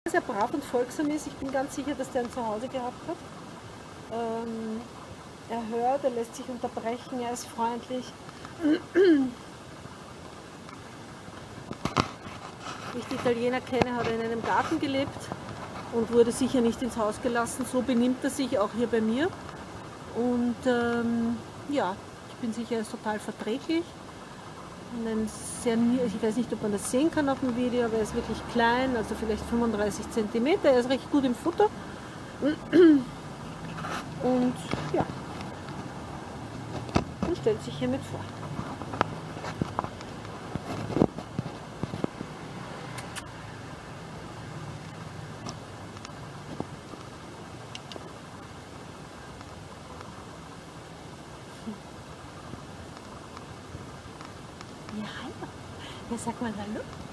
sehr brav und folgsam ist. Ich bin ganz sicher, dass der ein Zuhause gehabt hat. Er hört, er lässt sich unterbrechen, er ist freundlich. Wie ich die Italiener kenne, hat er in einem Garten gelebt und wurde sicher nicht ins Haus gelassen. So benimmt er sich auch hier bei mir. Und ja, ich bin sicher, er ist total verträglich. Ich weiß nicht, ob man das sehen kann auf dem Video, aber er ist wirklich klein, also vielleicht 35 cm. Er ist recht gut im Futter. Und ja, man stellt sich hiermit vor. Ja, hallo. Ja, sag mal hallo.